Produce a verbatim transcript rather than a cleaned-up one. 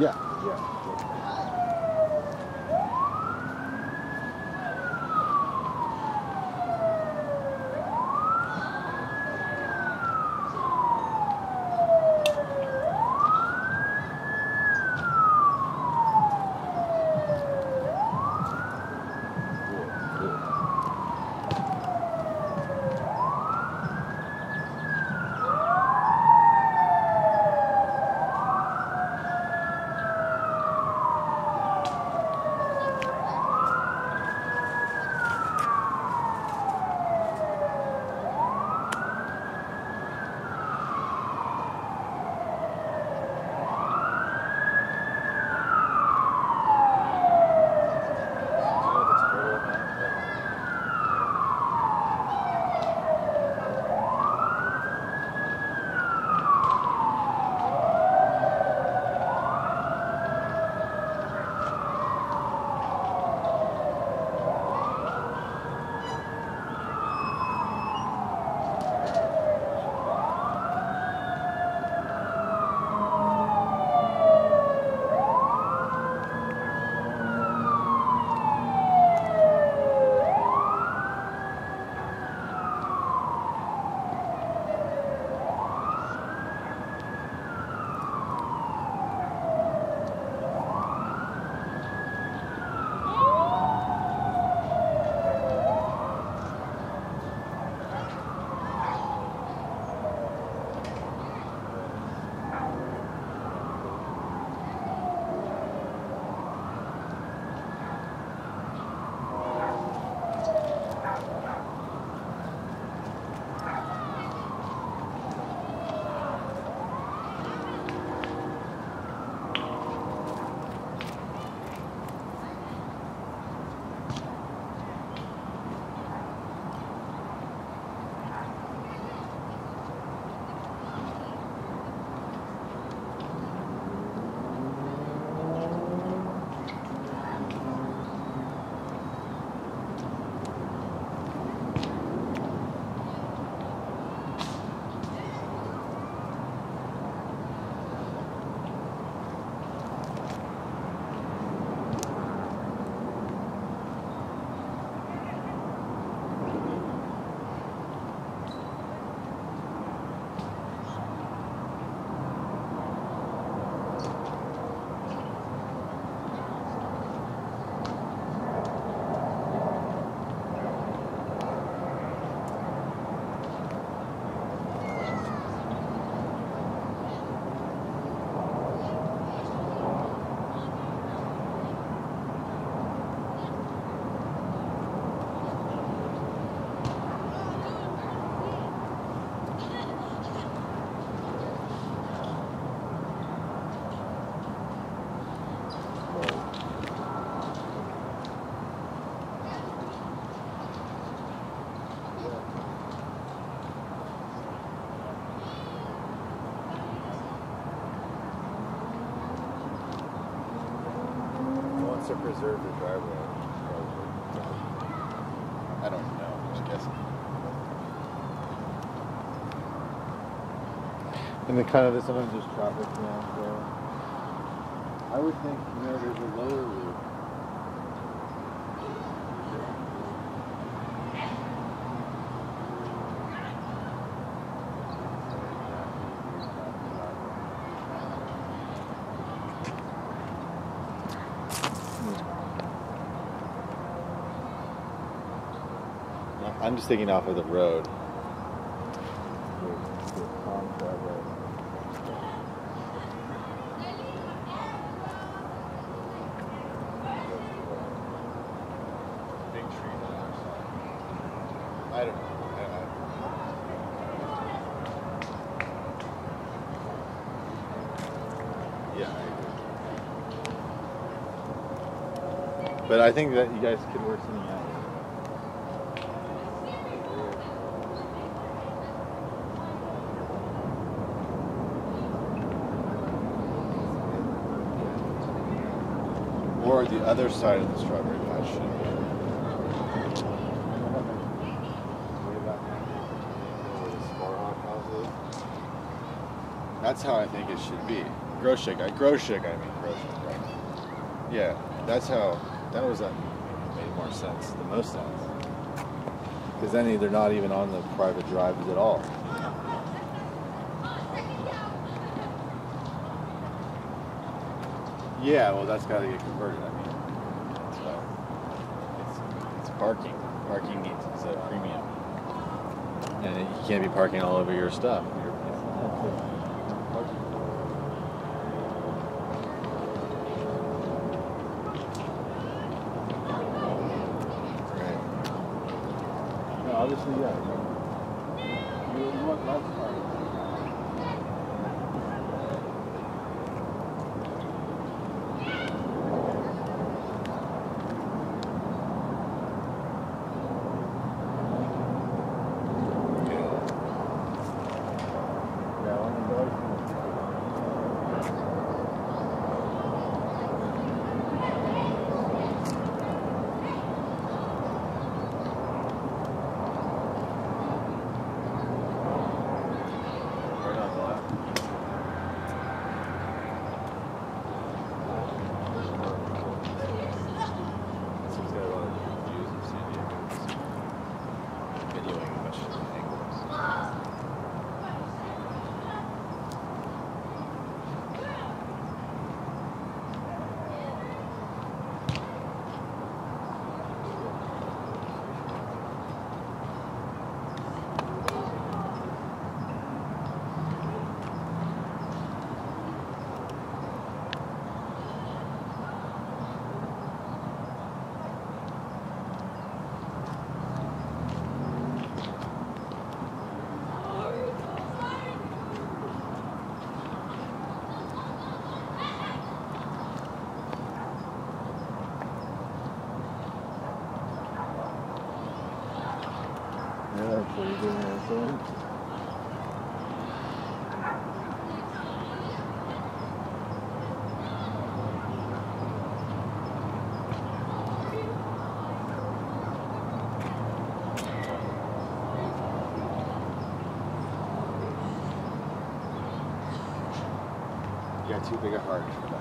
Yeah, yeah. To preserve the driveway. I don't know, I'm just guessing. And then kind of there's sometimes there's traffic now, so I would think, you know, there's a lower route. I'm just thinking off of the road. Big tree on the other side. I don't know. I don't know. Yeah, I agree. But I think that you guys could work something out. Or the other side of the strawberry patch. That's how I think it should be. gross shake. I gross shake. I mean gross shake. Right? Yeah, that's how. That was that made more sense. The most sense. Because then they're not even on the private drives at all. Yeah, well, that's got to get converted. I mean, so it's it's parking. Parking needs it's a premium, and it, you can't be parking all over your stuff. Your, right. No, obviously, yeah. You, you want lots of parking. Yeah, that's what you're doing there, son. You got too big a heart.